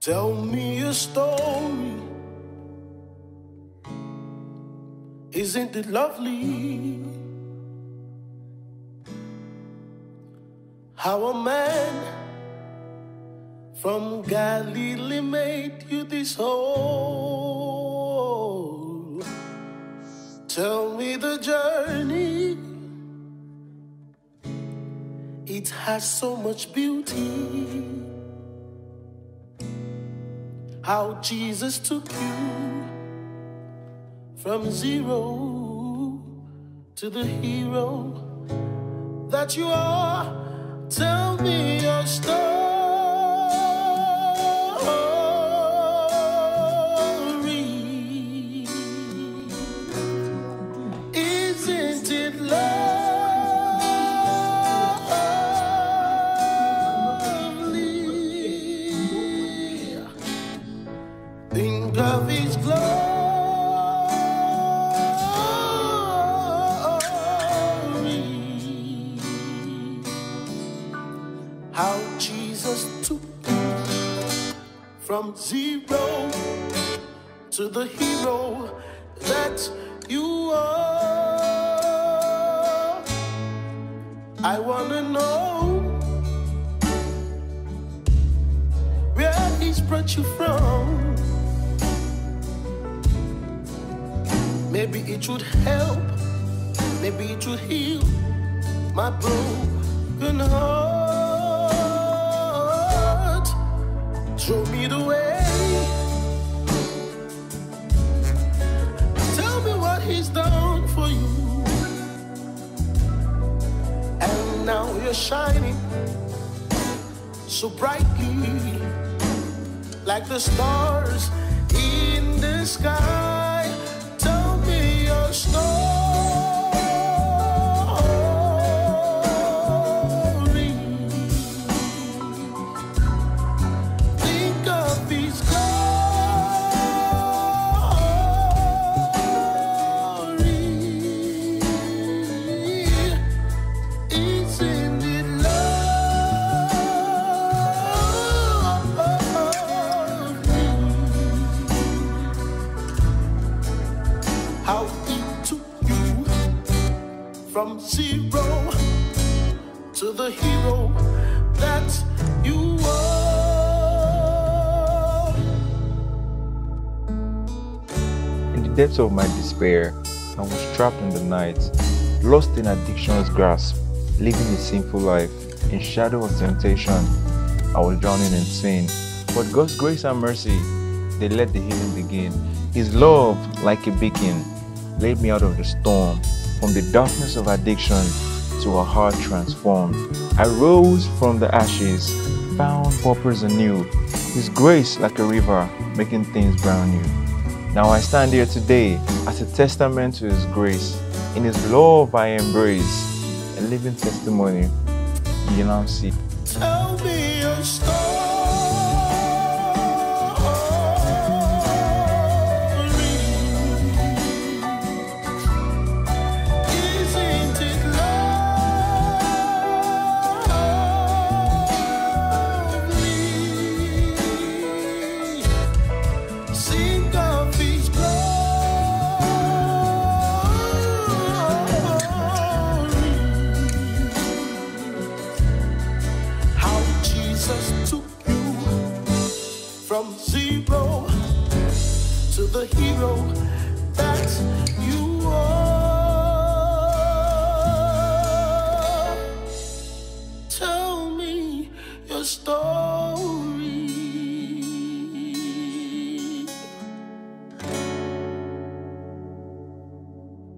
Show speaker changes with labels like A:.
A: Tell me a story. Isn't it lovely how a man from Galilee made you this whole? Tell me the journey. It has so much beauty. How Jesus took you from zero to the hero that you are. Tell me your story. Isn't it lovely? Think of His glory. How Jesus took you from zero to the hero that you are. I wanna know where He's brought you from. Maybe it would help, maybe it would heal my broken heart. Show me the way. Tell me what He's done for you. And now you're shining so brightly, like the stars in the sky. Tell me your story. Think of His glory. Isn't it lovely? How He took you from zero to the hero that you are.
B: In the depths of my despair, I was trapped in the night, lost in addiction's grasp, living a sinful life. In shadow of temptation, I was drowning in sin. But God's grace and mercy, they let the healing begin. His love, like a beacon, laid me out of the storm, from the darkness of addiction to a heart transformed. I rose from the ashes, found purpose anew. His grace like a river, making things brand new. Now I stand here today as a testament to His grace. In His love I embrace, a living testimony you now see.
A: Tell me your story. Isn't it lovely? Sing of His glory. How Jesus took you from zero to the hero that you are. Tell me your story.